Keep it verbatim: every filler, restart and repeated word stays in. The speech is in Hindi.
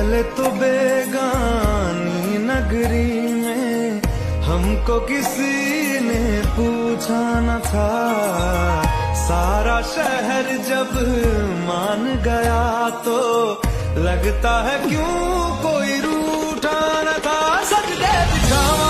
पहले तो बेगानी नगरी में हमको किसी ने पूछा न था, सारा शहर जब मान गया तो लगता है क्यों कोई रूठा न था। सजदे बिछावा